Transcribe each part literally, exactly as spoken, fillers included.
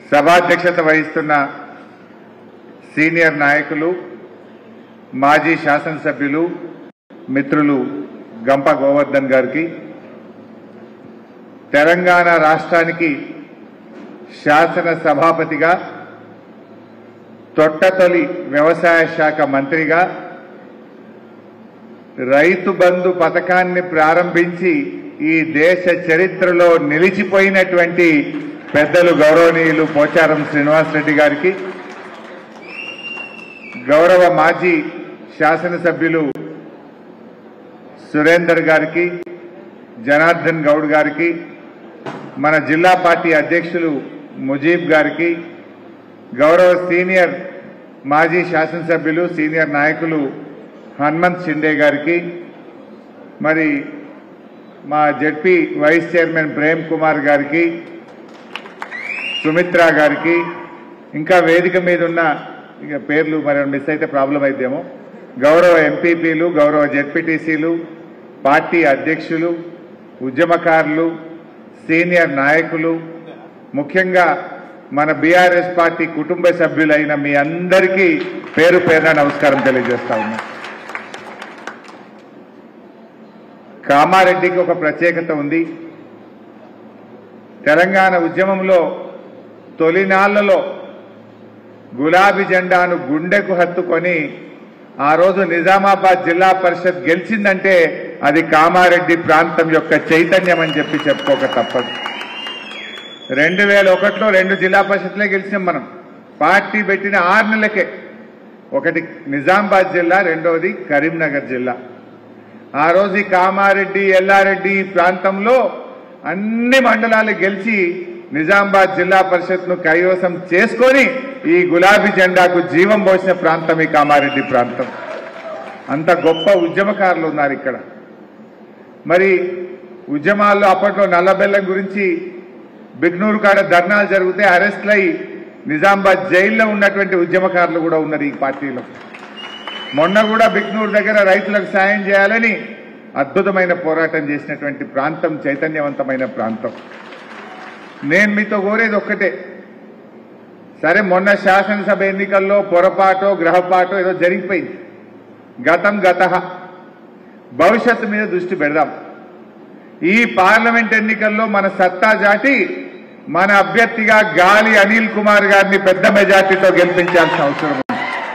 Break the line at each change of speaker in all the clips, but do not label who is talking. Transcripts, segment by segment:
సభాధ్యక్షత వహిస్తున్న సీనియర్ నాయకులు మాజీ శాసనసభ్యులు మిత్రులు గంప గోవర్ధన్ గారికి, తెలంగాణ రాష్ట్రానికి శాసన సభాపతిగా, తొట్టతొలి వ్యవసాయ శాఖ మంత్రిగా, రైతు బంధు పథకాన్ని ప్రారంభించి ఈ దేశ చరిత్రలో నిలిచిపోయినటువంటి పెద్దలు గౌరవనీయులు పోచారం శ్రీనివాస్ రెడ్డి గారికి, గౌరవ మాజీ శాసనసభ్యులు సురేందర్ గారికి, జనార్దన్ గౌడ్ గారికి, మన జిల్లా పార్టీ అధ్యక్షులు ముజీబ్ గారికి, గౌరవ సీనియర్ మాజీ శాసనసభ్యులు సీనియర్ నాయకులు హనుమంత్ షిండే గారికి, మరి మా ZP vice chairman Prem Kumar గారికి, సుమిత్ర గారికి, ఇంకా వేదిక మీద ఉన్న ఇక పేర్లు మరి మిస్ అయితే ప్రాబ్లం అయితేమో, గౌరవ ఎంపీపీలు, గౌరవ జెడ్పీటీసీలు, పార్టీ అధ్యక్షులు, ఉద్యమకారులు, సీనియర్ నాయకులు, ముఖ్యంగా మన బీఆర్ఎస్ పార్టీ కుటుంబ సభ్యులైన మీ అందరికీ పేరు పేరున నమస్కారం తెలియజేస్తా ఉన్నా. కామారెడ్డికి ఒక ప్రత్యేకత ఉంది. తెలంగాణ ఉద్యమంలో తొలినాళ్లలో గులాబీ జెండాను గుండెకు హత్తుకొని ఆ రోజు నిజామాబాద్ జిల్లా పరిషత్ గెలిచిందంటే అది కామారెడ్డి ప్రాంతం యొక్క చైతన్యం అని చెప్పి చెప్పుకోక తప్పదు. రెండు వేల ఒకటిలో రెండు జిల్లా పరిషత్లే గెలిచాం మనం. పార్టీ పెట్టిన ఆరు నెలలకే ఒకటి నిజామాబాద్ జిల్లా, రెండవది కరీంనగర్ జిల్లా. ఆ రోజు ఈ కామారెడ్డి, ఎల్లారెడ్డి ప్రాంతంలో అన్ని మండలాలు గెలిచి నిజామాబాద్ జిల్లా పరిషత్ను కైవసం చేసుకొని ఈ గులాబీ జెండాకు జీవం పోసిన ప్రాంతం ఈ కామారెడ్డి ప్రాంతం. అంత గొప్ప ఉద్యమకారులు ఉన్నారు ఇక్కడ. మరి ఉద్యమాల్లో అప్పట్లో నల్లబెల్లం గురించి బిగ్నూరు కాడ ధర్నాలు జరిగితే అరెస్ట్లు అయి నిజామాబాద్ జైల్లో ఉన్నటువంటి ఉద్యమకారులు కూడా ఉన్నారు ఈ పార్టీలో. మొన్న కూడా బిగ్నూరు దగ్గర రైతులకు సాయం చేయాలని అద్భుతమైన పోరాటం చేసినటువంటి ప్రాంతం, చైతన్యవంతమైన ప్రాంతం. నేను మీతో కోరేది ఒక్కటే, సరే మొన్న శాసనసభ ఎన్నికల్లో పొరపాటో గ్రహపాటో ఏదో జరిగిపోయింది. గతం గతః, భవిష్యత్తు మీద దృష్టి పెడదాం. ఈ పార్లమెంట్ ఎన్నికల్లో మన సత్తా జాటి మన అభ్యర్థిగా గాలి అనిల్ కుమార్ గారిని పెద్ద మెజార్టీతో గెలిపించాల్సిన అవసరం ఉంది.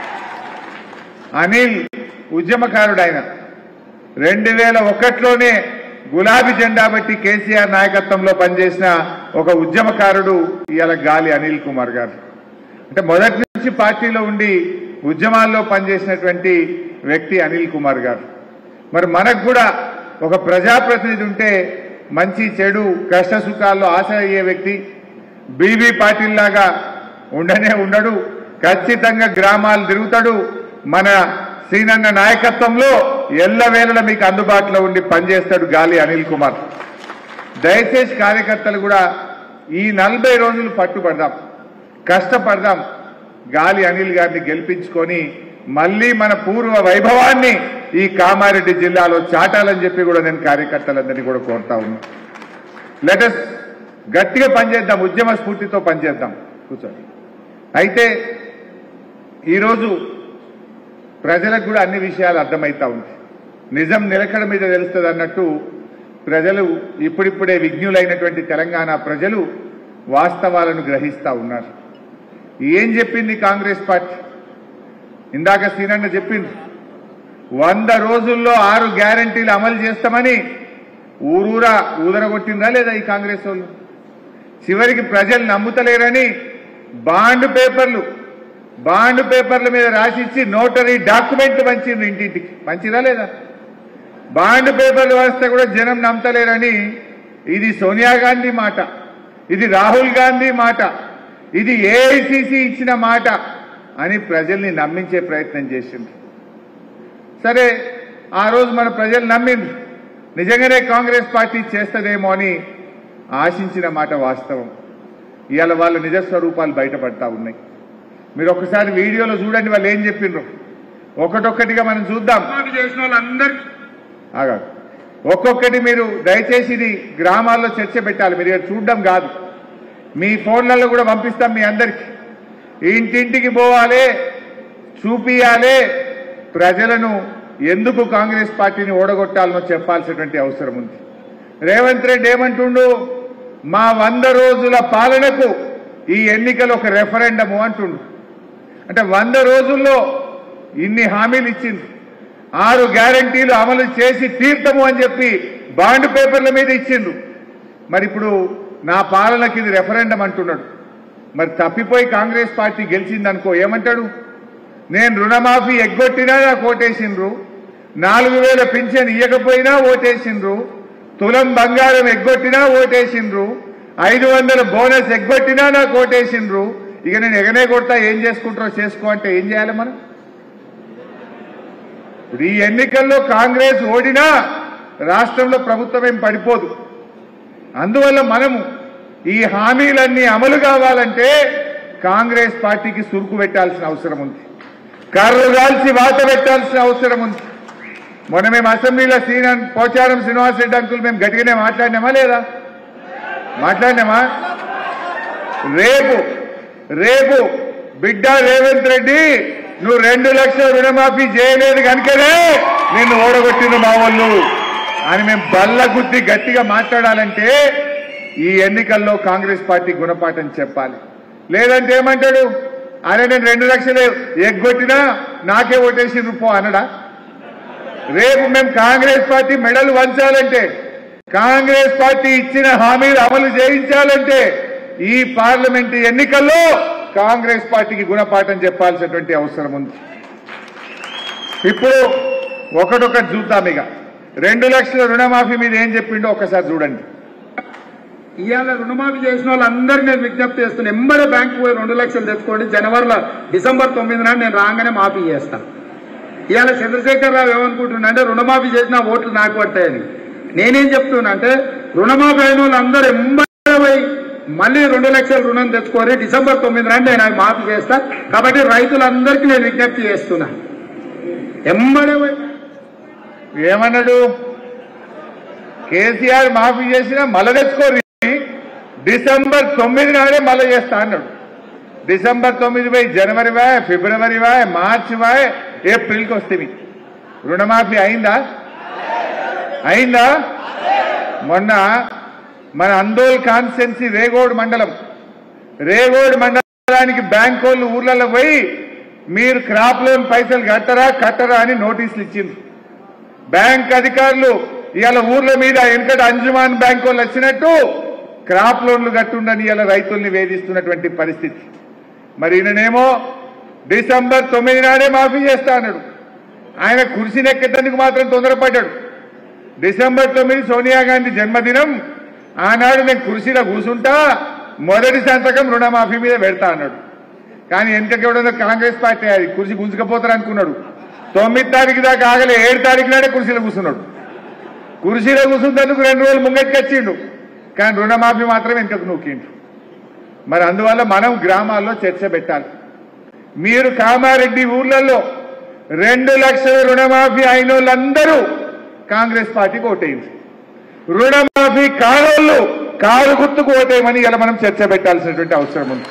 అనిల్ ఉద్యమకారుడు. ఆయన రెండు వేల ఒకటిలోనే గులాబీ జెండా బట్టి కేసీఆర్ నాయకత్వంలో పనిచేసిన ఒక ఉద్యమకారుడు ఇవాళ గాలి అనిల్ కుమార్ గారు. అంటే మొదటి నుంచి పార్టీలో ఉండి ఉద్యమాల్లో పనిచేసినటువంటి వ్యక్తి అనిల్ కుమార్ గారు. మరి మనకు కూడా ఒక ప్రజాప్రతినిధి ఉంటే మంచి చెడు కష్ట సుఖాల్లో ఆశ అయ్యే వ్యక్తి. బీబీ పాటిల్ లాగా ఉండనే ఉండడు, ఖచ్చితంగా గ్రామాలు తిరుగుతాడు. మన సీనన్న నాయకత్వంలో ఎల్లవేళలా మీకు అందుబాటులో ఉండి పనిచేస్తాడు గాలి అనిల్ కుమార్. దయచేసి కార్యకర్తలు కూడా ఈ నలభై రోజులు పట్టుబడదాం, కష్టపడదాం. గాలి అనిల్ గారిని గెలిపించుకొని మళ్లీ మన పూర్వ వైభవాన్ని ఈ కామారెడ్డి జిల్లాలో చాటాలని చెప్పి కూడా నేను కార్యకర్తలందరినీ కూడా కోరుతా ఉన్నా. లెటస్ గట్టిగా పనిచేద్దాం, ఉద్యమ స్ఫూర్తితో పనిచేద్దాం. కూర్చోండి. అయితే ఈరోజు ప్రజలకు కూడా అన్ని విషయాలు అర్థమవుతా ఉంది. నిజం నిలకడ మీద తెలుస్తుంది అన్నట్టు ప్రజలు ఇప్పుడిప్పుడే విజ్ఞులైనటువంటి తెలంగాణ ప్రజలు వాస్తవాలను గ్రహిస్తా ఉన్నారు. ఏం చెప్పింది కాంగ్రెస్ పార్టీ? ఇందాక సీనన్న చెప్పింది, వంద రోజుల్లో ఆరు గ్యారంటీలు అమలు చేస్తామని ఊరూరా ఊదరగొట్టిందా లేదా ఈ కాంగ్రెస్ వాళ్ళు? చివరికి ప్రజలు నమ్ముతలేరని బాండ్ పేపర్లు బాండ్ పేపర్ల మీద రాసిచ్చి నోటరీ డాక్యుమెంట్లు పంచిండ్రు ఇంటింటికి. పంచిరా లేదా? బాండ్ పేపర్లు వస్తే కూడా జనం నమ్మతలేరని ఇది సోనియా గాంధీ మాట, ఇది రాహుల్ గాంధీ మాట, ఇది ఏఐసిసి ఇచ్చిన మాట అని ప్రజల్ని నమ్మించే ప్రయత్నం చేసిండ్రు. సరే, ఆ రోజు మన ప్రజలు నమ్మిండ్రు. నిజంగానే కాంగ్రెస్ పార్టీ చేస్తదేమో అని ఆశించిన మాట వాస్తవం. ఇవాళ వాళ్ళ నిజ స్వరూపాలు బయటపడతా ఉన్నాయి. మీరు ఒకసారి వీడియోలో చూడండి వాళ్ళు ఏం చెప్పిండ్రు. ఒకటొక్కటిగా మనం చూద్దాం. చేసిన వాళ్ళందరూ ఆగా ఒక్కొక్కటి మీరు దయచేసి ఇది గ్రామాల్లో చర్చ పెట్టాలి. మీరు చూడడం కాదు. మీ ఫోన్లలో కూడా పంపిస్తాం మీ అందరికీ. ఇంటింటికి పోవాలి, చూపియాలి, ప్రజలను ఎందుకు కాంగ్రెస్ పార్టీని ఓడగొట్టాలనో చెప్పాల్సినటువంటి అవసరం ఉంది. రేవంత్ రెడ్డి ఏమంటుండు, మా వంద రోజుల పాలనకు ఈ ఎన్నికలు ఒక రెఫరెండము అంటుండు. అంటే వంద రోజుల్లో ఇన్ని హామీలు ఇచ్చింది, ఆరు గ్యారంటీలు అమలు చేసి తీర్థము అని చెప్పి బాండ్ పేపర్ల మీద ఇచ్చిండు. మరి ఇప్పుడు నా పాలనకి ఇది రెఫరెండం అంటున్నాడు. మరి తప్పిపోయి కాంగ్రెస్ పార్టీ గెలిచిందనుకో ఏమంటాడు, నేను రుణమాఫీ ఎగ్గొట్టినా నాకు ఓటేసిండ్రు, నాలుగు వేల పింఛన్ ఇవ్వకపోయినా ఓటేసిండ్రు, తులం బంగారం ఎగ్గొట్టినా ఓటేసిండ్రు, ఐదు వందల బోనస్ ఎగ్గొట్టినా నాకు ఓటేసిండ్రు, ఇక నేను ఎగనే కొడతా, ఏం చేసుకుంటారో చేసుకో అంటే ఏం చేయాలి మనం? ఇప్పుడు ఈ ఎన్నికల్లో కాంగ్రెస్ ఓడినా రాష్ట్రంలో ప్రభుత్వం ఏం పడిపోదు. అందువల్ల మనము ఈ హామీలన్నీ అమలు కావాలంటే కాంగ్రెస్ పార్టీకి సురుకు పెట్టాల్సిన అవసరం ఉంది, కర్రు కాల్చి వాత పెట్టాల్సిన అవసరం ఉంది. మొన్న మేము అసెంబ్లీలో శ్రీనా పోచారం శ్రీనివాస్ రెడ్డి అంకుల్ మేము గట్టిగానే మాట్లాడినామా లేదా? మాట్లాడినామా? రేపు రేపు బిడ్డ రేవంత్ రెడ్డి నువ్వు రెండు లక్షల రుణమాఫీ చేయలేదు కనుకనే నిన్ను ఓడగొట్టిండు మా వాళ్ళు అని మేము బల్ల గుద్ది గట్టిగా మాట్లాడాలంటే ఈ ఎన్నికల్లో కాంగ్రెస్ పార్టీ గుణపాఠం చెప్పాలి. లేదంటే ఏమంటాడు, అరే నేను రెండు లక్షలు ఎగ్గొట్టినా నాకే ఓటేసి రూపో అనడా? రేపు మేము కాంగ్రెస్ పార్టీ మెడలు వంచాలంటే, కాంగ్రెస్ పార్టీ ఇచ్చిన హామీలు అమలు చేయించాలంటే ఈ పార్లమెంటు ఎన్నికల్లో కాంగ్రెస్ పార్టీకి గుణపాఠం చెప్పాల్సినటువంటి అవసరం ఉంది. ఇప్పుడు ఒకటొకటి చూద్దాం. ఇక రెండు లక్షల రుణమాఫీ మీద ఏం చెప్పిండో ఒకసారి చూడండి.
ఇవాళ రుణమాఫీ చేసిన వాళ్ళందరినీ నేను విజ్ఞప్తి చేస్తున్నా, ఎంబడే బ్యాంకు పోయి రెండు లక్షలు తెచ్చుకోండి, జనవరిలో డిసెంబర్ తొమ్మిది నాడు నేను రాగానే మాఫీ చేస్తాను. ఇవాళ చంద్రశేఖరరావు ఏమనుకుంటున్నా అంటే రుణమాఫీ చేసిన ఓట్లు నాకు పట్టాయని. నేనేం చెప్తున్నా అంటే రుణమాఫీ అయిన వాళ్ళందరూ ఎంబడే పోయి మళ్ళీ రెండు లక్షల రుణం తెచ్చుకోరి, డిసెంబర్ తొమ్మిది నాడు నేను అవి మాఫీ చేస్తా. కాబట్టి రైతులందరికీ నేను విజ్ఞప్తి చేస్తున్నా, ఎంబడే పోయి.
ఏమన్నాడు, కేసీఆర్ మాఫీ చేసినా మళ్ళా తెచ్చుకోరు, డిసెంబర్ తొమ్మిది నాడే మళ్ళీ చేస్తా అన్నాడు. డిసెంబర్ తొమ్మిది పోయి జనవరి వాయ్, ఫిబ్రవరి వాయ్, మార్చి వాయ్, ఏప్రిల్కి వస్తుంది. రుణమాఫీ అయిందా? అయిందా? మొన్న మన అందోల్ కాన్స్టెన్సీ రేగోడ్ మండలం రేగోడ్ మండలానికి బ్యాంక్ వాళ్ళు ఊర్లలో పోయి మీరు క్రాప్ లోన్ పైసలు కట్టరా కట్టరా అని నోటీసులు ఇచ్చింది. బ్యాంక్ అధికారులు ఇవాళ ఊర్ల మీద వెనకటి అంజుమాన్ బ్యాంక్ వాళ్ళు వచ్చినట్టు క్రాప్ లోన్లు కట్టుండని ఇవాళ రైతుల్ని వేధిస్తున్నటువంటి పరిస్థితి. మరి ఈయననేమో డిసెంబర్ తొమ్మిది నాడే మాఫీ చేస్తా అన్నాడు. ఆయన కుర్చీనెక్కేందుకు మాత్రం తొందరపడ్డాడు. డిసెంబర్ తొమ్మిది సోనియా గాంధీ జన్మదినం, ఆనాడు నేను కుర్చీలో కూర్చుంటా, మొదటి సంతకం రుణమాఫీ మీద పెడతా అన్నాడు. కానీ వెనకకెవడో కాంగ్రెస్ పార్టీ అది కుర్చీ గుంజుకపోతారు అనుకున్నాడు. తొమ్మిది తారీఖు దాకా ఆగలే, ఏడు తారీఖు నాడే కుర్చీలో కూర్చున్నాడు. కుర్చీలో కూర్చుంటేందుకు రెండు రోజులు ముంగటికి వచ్చిండు, కానీ రుణమాఫీ మాత్రం వెనుకకు నూకిండు. మరి అందువల్ల మనం గ్రామాల్లో చర్చ పెట్టాలి. మీరు కామారెడ్డి ఊర్లలో రెండు లక్షల రుణమాఫీ అయిన వాళ్ళందరూ కాంగ్రెస్ పార్టీకి ఓటేయండి, రుణమాఫీ కానోళ్ళు కారు గుర్తుకు ఓటేయమని ఇలా మనం చర్చ పెట్టాల్సినటువంటి అవసరం ఉంది.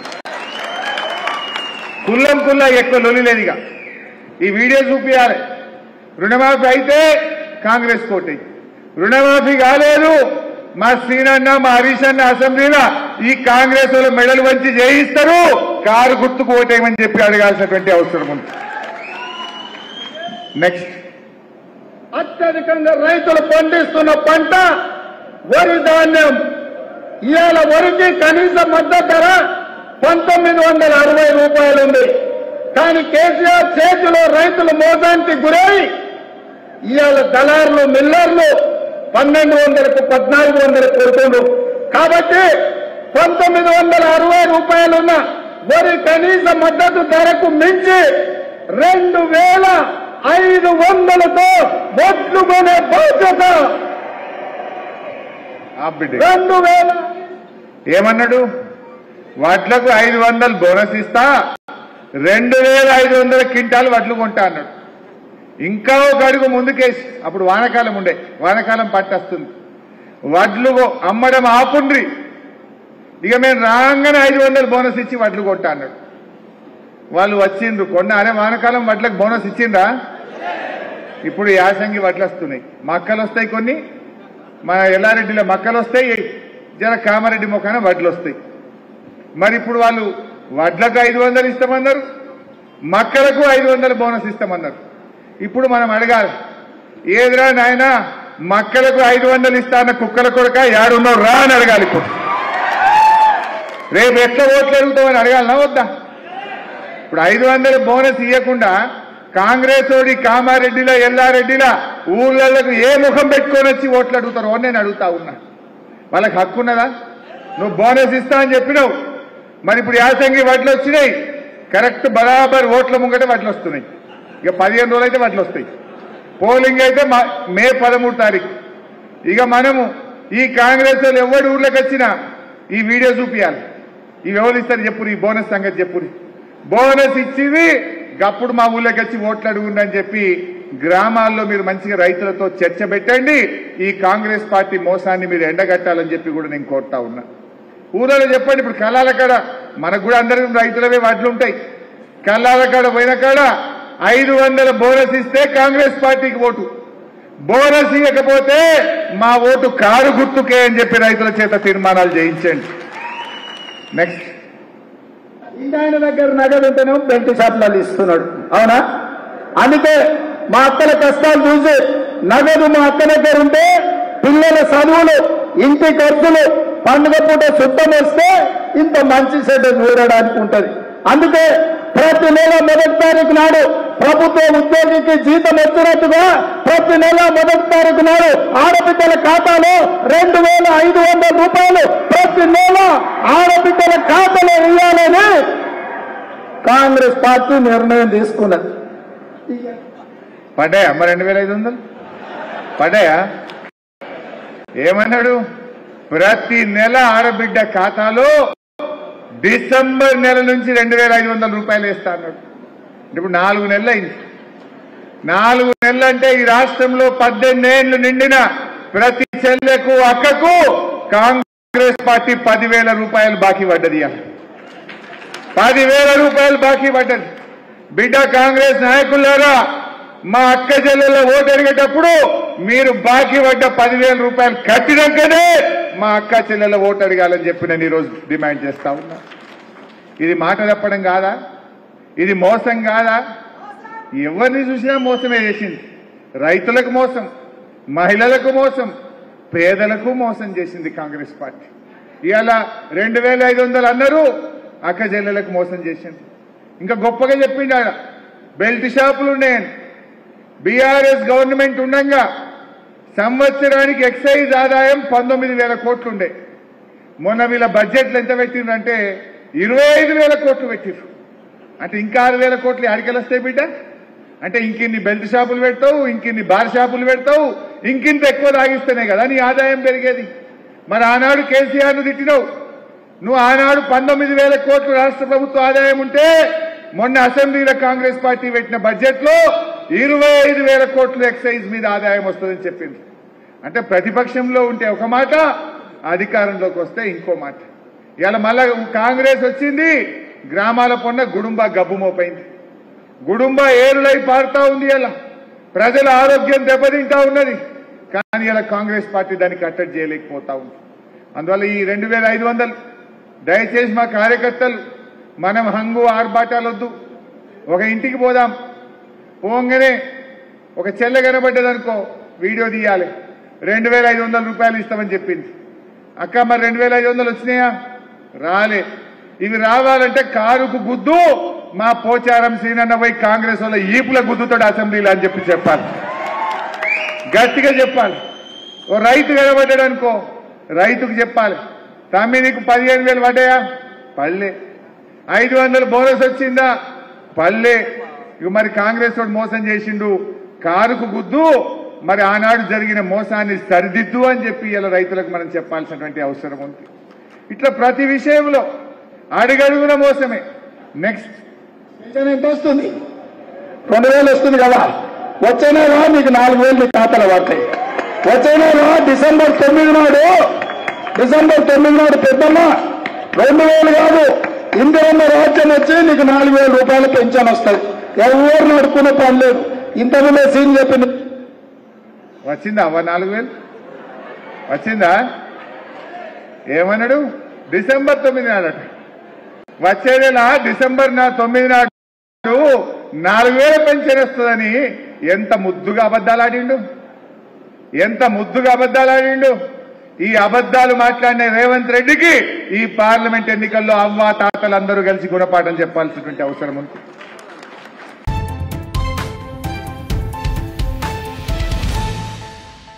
కుల్లం కుల్ల ఎక్కువ లొలి లేదుగా ఈ వీడియో చూపించాలి. రుణమాఫీ అయితే కాంగ్రెస్ కోటేయి, రుణమాఫీ కాలేదు మా శ్రీనన్న మా హరీష్ అన్న అసెంబ్లీలో ఈ కాంగ్రెస్ వాళ్ళు మెడలు వంచి చేయిస్తారు, కారు గుర్తుకు ఓటేయమని చెప్పి అడగాల్సినటువంటి అవసరం ఉంది. నెక్స్ట్,
అత్యధికంగా రైతులు పండిస్తున్న పంట వరి ధాన్యం. ఇవాళ వరికి కనీస మద్దతు ధర పంతొమ్మిది వందల అరవై రూపాయలు ఉంది. కానీ కేసీఆర్ చేతిలో రైతులు మోసానికి గురై ఇవాళ దళారులు మిల్లర్లు పన్నెండు వందలకు పద్నాలుగు వందలకు కొడుతుండ్రు. కాబట్టి పంతొమ్మిది వందల అరవై రూపాయలున్న వరి కనీస మద్దతు ధరకు మించి రెండు వేల ఐదు వందలతో ఓట్లు కొనే బాధ్యత. రెండు వేల
ఏమన్నాడు, వడ్లకు ఐదు వందలు బోనస్ ఇస్తా, రెండు వేల ఐదు వందల క్వింటాలు వడ్లు కొంటా అన్నాడు. ఇంకా ఒక అడుగు ముందుకేసి, అప్పుడు వానకాలం ఉండే, వానకాలం పట్టొస్తుంది, వడ్లు అమ్మడం ఆపుండ్రి, ఇక మేము రాగానే ఐదు వందలు బోనస్ ఇచ్చి వడ్లు కొట్టా అన్నాడు. వాళ్ళు వచ్చిండ్రు కొన్న అరే వానకాలం వడ్లకు బోనస్ ఇచ్చిండ్రా? ఇప్పుడు యాసంగి వడ్లు వస్తున్నాయి, మక్కలు వస్తాయి, కొన్ని మన ఎల్లారెడ్డిలో మక్కలు వస్తాయి, జర కామారెడ్డి మొక్కన వడ్లు వస్తాయి. మరి ఇప్పుడు వాళ్ళు వడ్లకు ఐదు వందలు ఇస్తామన్నారు, మక్కలకు ఐదు వందలు బోనస్ ఇస్తామన్నారు. ఇప్పుడు మనం అడగాలి, ఏదిరా నాయన మక్కలకు ఐదు వందలు ఇస్తా అన్న కుక్కల కొరక యాడున్నావు రా అని అడగాలి. ఇప్పుడు రేపు ఎట్లా ఓట్లు అడుగుతామని అడగాలనా వద్దా? ఇప్పుడు ఐదు వందలు బోనస్ ఇవ్వకుండా కాంగ్రెస్ ఓడి కామారెడ్డిలో ఎల్లారెడ్డిలో ఊళ్ళకు ఏ ముఖం పెట్టుకొని వచ్చి ఓట్లు అడుగుతారో నేను అడుగుతా ఉన్నా. వాళ్ళకి హక్కు ఉన్నదా? నువ్వు బోనస్ ఇస్తా అని చెప్పినావు, మరి ఇప్పుడు యాసంగి వడ్లు వచ్చినాయి, కరెక్ట్ బరాబర్ ఓట్ల ముంగట వడ్లు వస్తున్నాయి. ఇక పదిహేను రోజులు అయితే వడ్లు వస్తాయి. పోలింగ్ అయితే మే పదమూడు తారీఖు. ఇక మనము ఈ కాంగ్రెస్ వాళ్ళు ఎవరి ఊర్లోకి వచ్చినా ఈ వీడియో చూపించాలి. ఇవి ఎవరు ఇస్తారు చెప్పురు, ఈ బోనస్ సంగతి చెప్పురు. బోనస్ ఇచ్చింది అప్పుడు మా ఊళ్ళోకి వచ్చి ఓట్లు అడుగుండి అని చెప్పి గ్రామాల్లో మీరు మంచిగా రైతులతో చర్చ పెట్టండి. ఈ కాంగ్రెస్ పార్టీ మోసాన్ని మీరు ఎండగట్టాలని చెప్పి కూడా నేను కోరుతా ఉన్నా. ఊళ్ళో చెప్పండి. ఇప్పుడు కళ్ళాల కాడ మనకు కూడా అందరికీ రైతులవే వడ్లు ఉంటాయి. కళ్ళాల కాడ పోయిన కాడ ఐదు వందల బోనస్ ఇస్తే కాంగ్రెస్ పార్టీకి ఓటు, బోనస్ ఇవ్వకపోతే మా ఓటు కారు గుర్తుకే అని చెప్పి రైతుల చేత తీర్మానాలు చేయించండి. నెక్స్ట్,
ఇంటాయన దగ్గర నగదు ఉంటేనేమో బెల్ట్ షాప్లలో ఇస్తున్నాడు, అవునా? అందుకే మా అక్కల కష్టాలు చూసి నగదు మా అక్క దగ్గర ఉంటే పిల్లల చదువులు, ఇంటి ఖర్చులు, పండుగ పూట చుట్టం వస్తే ఇంత మంచి చెడ్డ చూడడానికి ఉంటది. అందుకే ప్రతి నెల మొదటి తారీఖు నాడు ప్రభుత్వ ఉద్యోగికి జీతం వచ్చినట్టుగా ప్రతి నెల మొదటి తారీఖు నాడు ఆడబిడ్డల ఖాతాలో రెండు వేల ఐదు వందల రూపాయలు ప్రతి నెల ఆడబిడ్డల ఖాతాలో వేయాలని కాంగ్రెస్ పార్టీ నిర్ణయం తీసుకున్నది.
పడ్డాయా అమ్మ రెండు వేల ఐదు వందలు పడ్డాయా? ఏమన్నాడు? ప్రతి నెల ఆడబిడ్డ ఖాతాలో డిసెంబర్ నెల నుంచి రెండు వేల ఐదు వందల రూపాయలు వేస్తా అన్నాడు. ఇప్పుడు నాలుగు నెలలు అయింది. నాలుగు నెలలు అంటే ఈ రాష్ట్రంలో పద్దెనిమిది ఏళ్లు నిండిన ప్రతి చెల్లెకు అక్కకు కాంగ్రెస్ పార్టీ పదివేల రూపాయలు బాకీ పడ్డది. పదివేల రూపాయలు బాకీ పడ్డది. బిడ్డ కాంగ్రెస్ నాయకులారా, మా అక్క చెల్లెల ఓటు అడిగేటప్పుడు మీరు బాకీ పడ్డ పదివేల రూపాయలు కట్టినాకనే మా అక్క చెల్లెల ఓటు అడగాలని చెప్పి నేను ఈరోజు డిమాండ్ చేస్తా ఉన్నా. ఇది మాట తప్పడం కాదా? ఇది మోసం కాదా? ఎవరిని చూసినా మోసమే చేసింది. రైతులకు మోసం, మహిళలకు మోసం, పేదలకు మోసం చేసింది కాంగ్రెస్ పార్టీ. ఇవాళ రెండు వేల ఐదు వందలు అన్నారు, అక్క చెల్లెలకు మోసం చేసింది. ఇంకా గొప్పగా చెప్పిండు ఆయన, బెల్ట్ షాపులు ఉన్నాయని. బీఆర్ఎస్ గవర్నమెంట్ ఉండగా సంవత్సరానికి ఎక్సైజ్ ఆదాయం పంతొమ్మిది వేల కోట్లు ఉండే. మొన్న వీళ్ళ బడ్జెట్లు ఎంత పెట్టిండ్రంటే ఇరవై ఐదు వేల కోట్లు పెట్టిర్రు. అంటే ఇంకా ఆరు వేల కోట్లు ఆడికెళ్ళి వస్తాయి బిడ్డ? అంటే ఇంకిన్ని బెల్ట్ షాపులు పెడతావు, ఇంకిన్ని బార్ షాపులు పెడతావు, ఇంకింత ఎక్కువ తాగిస్తేనే కదా నీ ఆదాయం పెరిగేది. మరి ఆనాడు కేసీఆర్ను తిట్టినావు నువ్వు. ఆనాడు పంతొమ్మిది వేల కోట్లు రాష్ట్ర ప్రభుత్వ ఆదాయం ఉంటే మొన్న అసెంబ్లీలో కాంగ్రెస్ పార్టీ పెట్టిన బడ్జెట్ లో ఇరవై ఐదు వేల కోట్లు ఎక్సైజ్ మీద ఆదాయం వస్తుందని చెప్పింది. అంటే ప్రతిపక్షంలో ఉంటే ఒక మాట, అధికారంలోకి వస్తే ఇంకో మాట. ఇవాళ మళ్ళా కాంగ్రెస్ వచ్చింది, గ్రామాల పొన్న గుడుంబ గబ్బు మోపైంది. గుడుంబ ఏరులై పారుతా ఉంది. ఇలా ప్రజల ఆరోగ్యం దెబ్బతింటా ఉన్నది. కానీ ఇలా కాంగ్రెస్ పార్టీ దాన్ని కట్టడి చేయలేకపోతా ఉంది. అందువల్ల ఈ రెండు వేల ఐదు వందలు దయచేసి మా కార్యకర్తలు, మనం హంగు ఆర్భాటాలు వద్దు. ఒక ఇంటికి పోదాం, పోగానే ఒక చెల్లె కనబడ్డదనుకో వీడియో తీయాలి. రెండు వేల ఐదు వందల రూపాయలు ఇస్తామని చెప్పింది. అక్క మరి రెండు వేల ఐదు వందలు వచ్చినాయా? రాలే. ఇవి రావాలంటే కారుకు గుద్దు, మా పోచారం శ్రీనన్న పోయి కాంగ్రెస్ వాళ్ళ ఈపుల గుద్దుతాడు అసెంబ్లీలో అని చెప్పి చెప్పాలి, గట్టిగా చెప్పాలి. ఓ రైతు కనబడ్డాడు అనుకో, రైతుకు చెప్పాలి, తమ్మి నీకు పదిహేను వేలు పడ్డాయా? పల్లె. ఐదు వందలు బోనస్ వచ్చిందా? పల్లె. ఇక మరి కాంగ్రెస్ వాడు మోసం చేసిండు, కారుకు గుద్దు, మరి ఆనాడు జరిగిన మోసాన్ని సరిదిద్దు అని చెప్పి ఇలా రైతులకు మనం చెప్పాల్సినటువంటి అవసరం ఉంది. ఇట్లా ప్రతి విషయంలో అడుగడుగున మోసమే. నెక్స్ట్,
ఎంత వస్తుంది? రెండు వేలు వస్తుంది కదా, వచ్చే నెల మీకు నాలుగు వేలు మీ ఖాతాలో పడతాయి. వచ్చే నెల డిసెంబర్ తొమ్మిది నాడు డిసెంబర్ తొమ్మిది నాడు పెద్దమ్మ రెండు వేలు కాదు, ఇందిరమ్మ రాజ్యం వచ్చి నీకు నాలుగు వేల రూపాయలు పెన్షన్ వస్తాయి. ఎవరు నడుకునే పని లేదు. ఇంతకుముందే సీన్ చెప్పింది.
వచ్చిందా అవ్వ నాలుగు వేలు వచ్చిందా? ఏమన్నాడు? డిసెంబర్ తొమ్మిది నాడట. వచ్చే నెల డిసెంబర్ నా తొమ్మిది నాడు నాలుగు వేల పెన్షన్ వస్తుందని ఎంత ముద్దుగా అబద్దాలు ఆడిండు, ఎంత ముద్దుగా అబద్దాలు ఆడిండు. ఈ అబద్దాలు మాట్లాడిన రేవంత్ రెడ్డికి ఈ పార్లమెంట్ ఎన్నికల్లో అవ్వ తాతలు అందరూ కలిసి గుణపాఠం చెప్పాల్సినటువంటి అవసరం ఉంది.